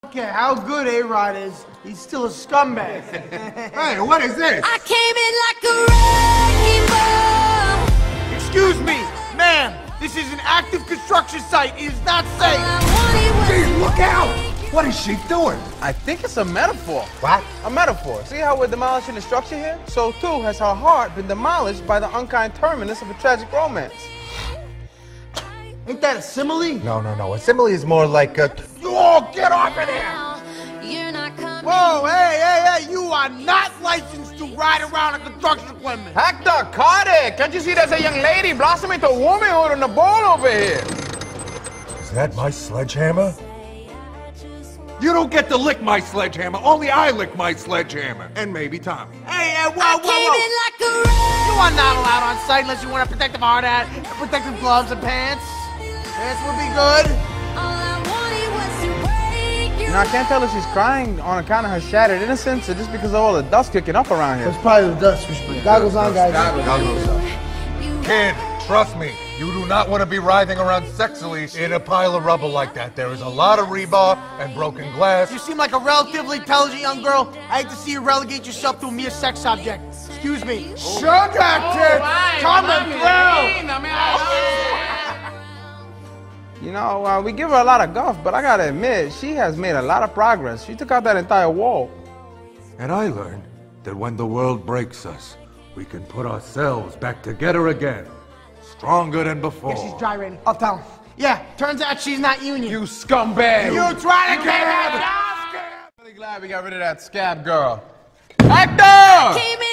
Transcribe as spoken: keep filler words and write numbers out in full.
don't care how good A-Rod is, he's still a scumbag. Hey, what is this? I came in like a wrecking ball. Excuse me, ma'am. This is an active construction site. It is not safe. Jeez, look out! What is she doing? I think it's a metaphor. What? A metaphor. See how we're demolishing the structure here? So too has her heart been demolished by the unkind terminus of a tragic romance. Ain't that a simile? No, no, no. A simile is more like a... You all get off of there! Whoa, hey, hey, hey, you are not licensed to ride around in construction equipment. Hector, cut it! Can't you see there's a young lady blossoming to womanhood on the ball over here? Is that my sledgehammer? You don't get to lick my sledgehammer. Only I lick my sledgehammer. And maybe Tommy. Hey, hey, whoa, whoa, whoa. Like you are not allowed on site unless you want a protective hard hat, protective gloves and pants. Pants would be good. You know, I can't tell if she's crying on account of her shattered innocence or just because of all the dust kicking up around here. It's probably the dust. Goggles on, guys. Goggles on. Kid, trust me. You do not want to be writhing around sexily in a pile of rubble like that. There is a lot of rebar and broken glass. You seem like a relatively intelligent young girl. I hate to see you relegate yourself to a mere sex object. Excuse me. Shut that, kid! Coming through! You know, uh, we give her a lot of guff, but I gotta admit, she has made a lot of progress. She took out that entire wall. And I learned that when the world breaks us, we can put ourselves back together again. Stronger than before. Yeah, she's gyrating. I'll tell him. Yeah, turns out she's not union. You scumbag! You trying to get her? I'm really glad we got rid of that scab girl. Hector!